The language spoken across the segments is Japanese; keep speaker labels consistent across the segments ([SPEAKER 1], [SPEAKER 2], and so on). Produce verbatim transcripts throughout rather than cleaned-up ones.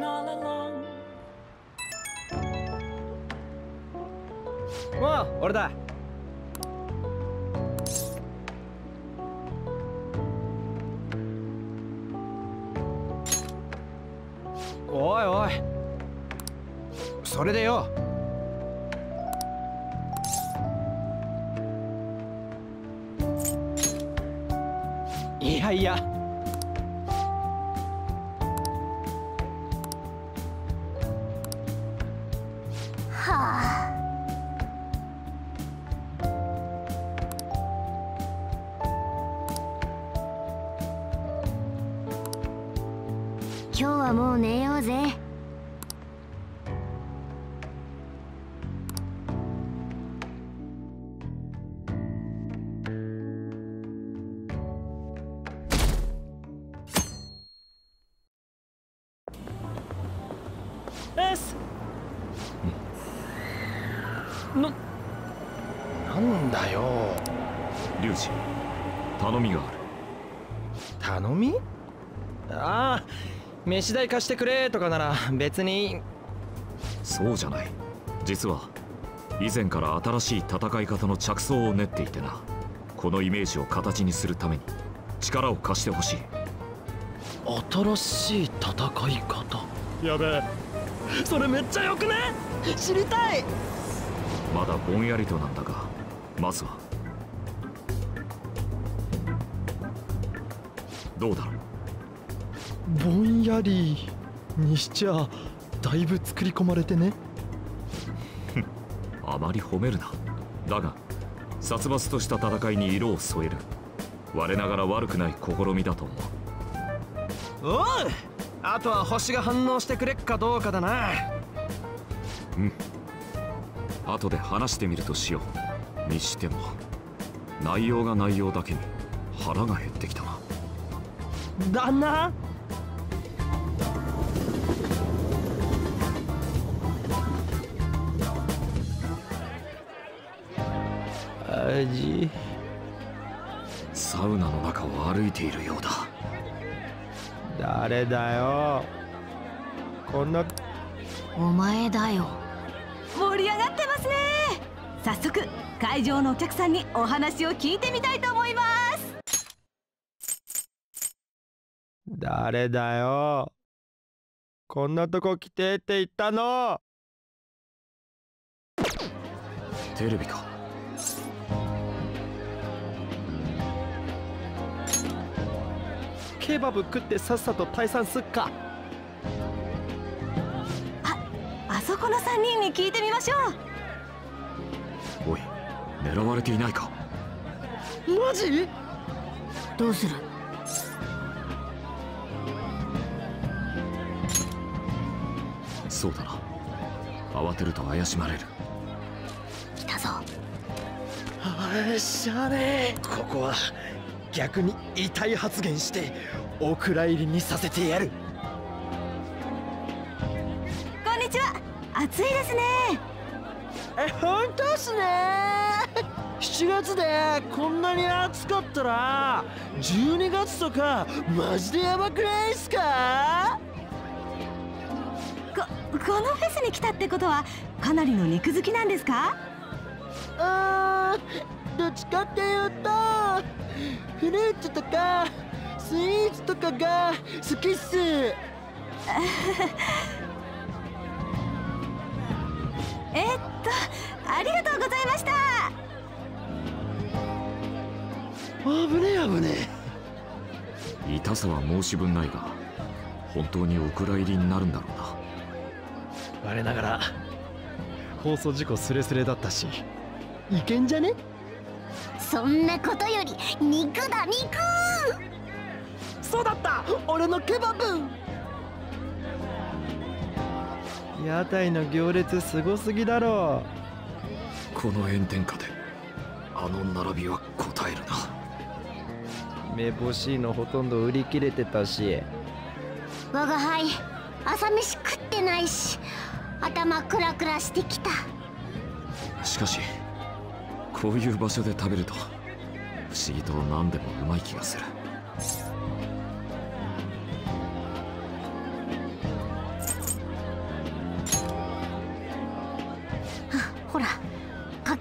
[SPEAKER 1] おう、俺だ。おいおい、それでよ。いやいや、
[SPEAKER 2] はあ。今日はもう寝ようぜ。
[SPEAKER 1] エス。な、なんだよ。
[SPEAKER 3] リュウジ、頼みがある。
[SPEAKER 1] 頼み？ああ、飯代貸してくれとかなら別に。
[SPEAKER 3] そうじゃない。実は以前から新しい戦い方の着想を練っていてな。このイメージを形にするために力を貸してほしい。
[SPEAKER 1] 新しい戦い方。やべえ、それめっちゃよくね？知りたい。
[SPEAKER 3] まだぼんやりとなんだが、まずはどうだろう。
[SPEAKER 1] ぼんやりにしちゃだいぶ作り込まれてね。
[SPEAKER 3] あまり褒めるな。だが殺伐とした戦いに色を添える我ながら悪くない試みだと思う。おう、あとは星が反応してくれっかどうかだな。うん、後で話してみるとしよう。にしても内容が内容だけに腹が減ってきたな。
[SPEAKER 1] 旦那、味。
[SPEAKER 3] サウナの中を歩いているようだ。
[SPEAKER 1] 誰だよこんな。
[SPEAKER 2] お前だよ。
[SPEAKER 4] 盛り上がってますね。早速会場のお客さんにお話を聞いてみたいと思います。
[SPEAKER 1] 誰だよこんなとこ来てって言ったの。
[SPEAKER 3] テレビか。
[SPEAKER 1] ケバブ食ってさっさと退散すっか。
[SPEAKER 4] あ、あそこのさんにんに聞いてみましょう。
[SPEAKER 3] おい、狙われていないか。
[SPEAKER 1] マジ？
[SPEAKER 2] どうする？
[SPEAKER 3] そうだな。慌てると怪しまれる。
[SPEAKER 2] 来たぞ。
[SPEAKER 1] あ、しゃあねえ。ここは逆に痛い発言してお蔵入りにさせてやる。
[SPEAKER 4] こんにちは。暑いですね。
[SPEAKER 1] え、本当っすね。しちがつでこんなに暑かったらじゅうにがつとかマジでやばくないっすか？
[SPEAKER 4] こ、このフェスに来たってことはかなりの肉好きなんですか？
[SPEAKER 1] あー、どっちかっていうとフルーツとかスイーツとかが好きっす。
[SPEAKER 4] えっとありがとうございました。
[SPEAKER 1] 危ねえ危ね
[SPEAKER 3] え。痛さは申し分ないが本当にお蔵入りになるんだろうな。
[SPEAKER 1] 我ながら放送事故スレスレだったしいけんじゃね？
[SPEAKER 2] そんなことより肉だ肉。
[SPEAKER 1] そうだった、俺のケバブ。屋台の行列すごすぎだろ。
[SPEAKER 3] この炎天下であの並びは答えるな。
[SPEAKER 1] めぼしいのほとんど売り切れてたし。
[SPEAKER 2] 我が輩朝飯食ってないし頭クラクラしてきた。
[SPEAKER 3] しかしこういう場所で食べると不思議と何でもうまい気がする。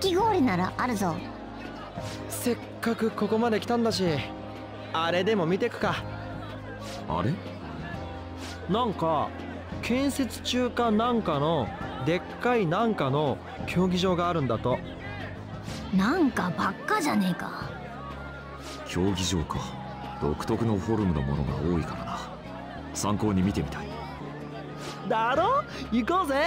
[SPEAKER 2] き氷ならあるぞ。
[SPEAKER 1] せっかくここまで来たんだし、あれでも見てくか。
[SPEAKER 3] あれ？
[SPEAKER 1] なんか建設中かなんかのでっかいなんかの競技場があるんだと。
[SPEAKER 2] なんかばっかじゃねえか。
[SPEAKER 3] 競技場か。独特のフォルムのものが多いからな。参考に見てみたい。
[SPEAKER 1] だろ？行こうぜ。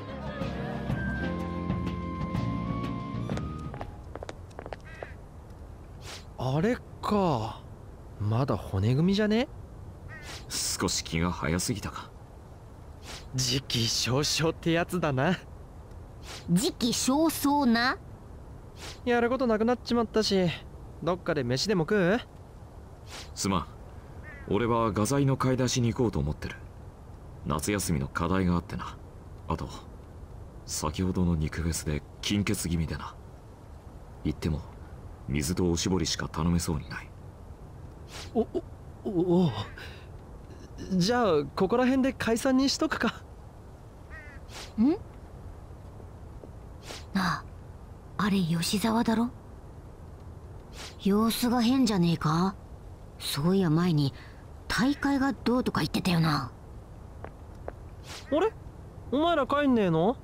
[SPEAKER 1] あれか、まだ骨組みじゃね？
[SPEAKER 3] 少し気が早すぎたか。
[SPEAKER 1] 時期尚早ってやつだな。
[SPEAKER 2] 時期尚早な。
[SPEAKER 1] やることなくなっちまったし、どっかで飯でも食う？
[SPEAKER 3] すまん。俺は画材の買い出しに行こうと思ってる。夏休みの課題があってな。あと先ほどの肉フェスで金欠気味でな。言っても水とおしぼりしか頼めそうにない。
[SPEAKER 1] おおおお。じゃあここら辺で解散にしとくか。
[SPEAKER 2] ん？なあ、あれ吉沢だろ？様子が変じゃねえか？そういや前に大会がどうとか言ってたよな。
[SPEAKER 1] あれ？お前ら帰んねえの？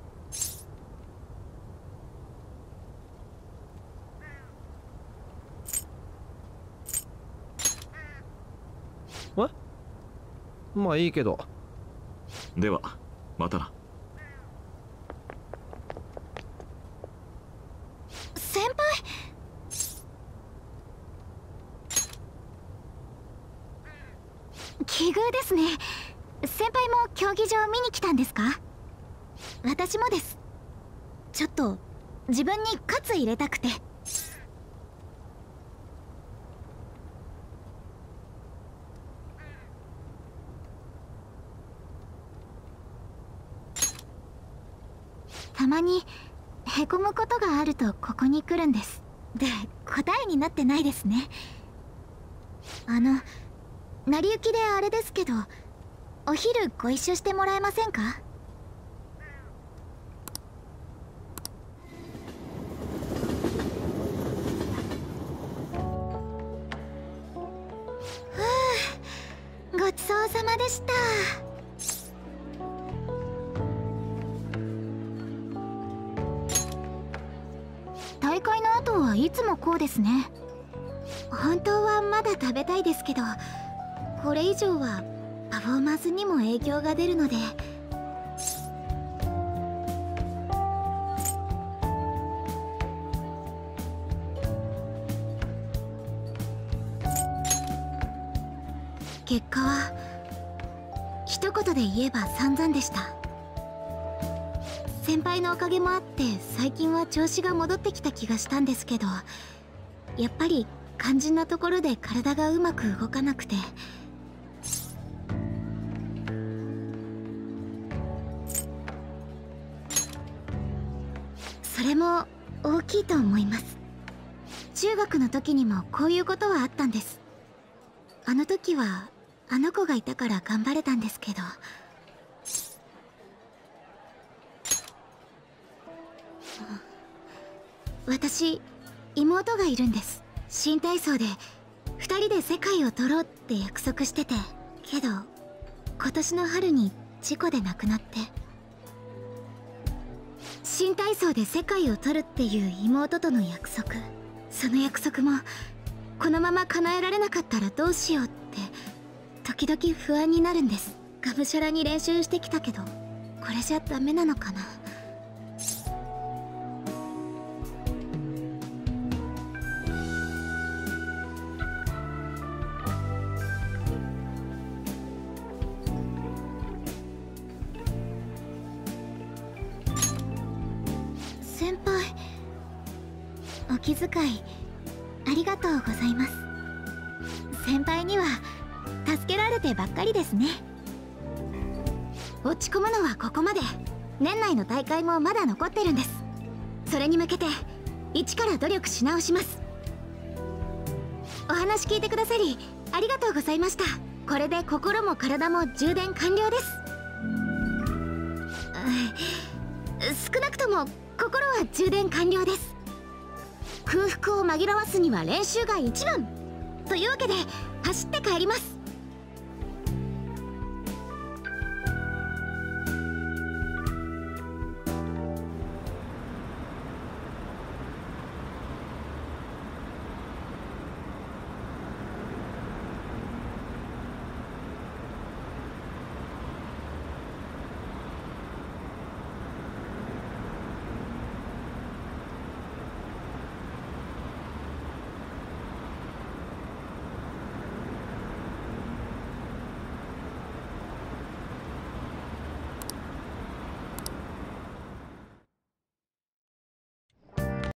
[SPEAKER 1] え？まあいいけど。
[SPEAKER 3] ではまたな。
[SPEAKER 2] 先輩。奇遇ですね。先輩も競技場見に来たんですか？私もです。ちょっと自分に喝入れたくて。たまにへこむことがあるとここに来るんです。で、答えになってないですね。あの成り行きであれですけど、お昼ご一緒してもらえませんか？ふう、ごちそうさまでした。大会の後はいつもこうですね。本当はまだ食べたいですけど、これ以上はパフォーマンスにも影響が出るので。結果は一言で言えば散々でした。先輩のおかげもあって最近は調子が戻ってきた気がしたんですけど、やっぱり肝心なところで体がうまく動かなくて。それも大きいと思います。中学の時にもこういうことはあったんです。あの時はあの子がいたから頑張れたんですけど。私、妹がいるんです。新体操でふたりで世界を取ろうって約束してて、けど今年の春に事故で亡くなって。新体操で世界を取るっていう妹との約束、その約束もこのまま叶えられなかったらどうしようって時々不安になるんです。がむしゃらに練習してきたけど、これじゃダメなのかな。先輩、お気遣いありがとうございます。先輩には助けられてばっかりですね。落ち込むのはここまで。年内の大会もまだ残ってるんです。それに向けて一から努力し直します。お話聞いてくださりありがとうございました。これで心も体も充電完了です。少なくとも心は充電完了です。 空腹を紛らわすには練習が一番というわけで走って帰ります。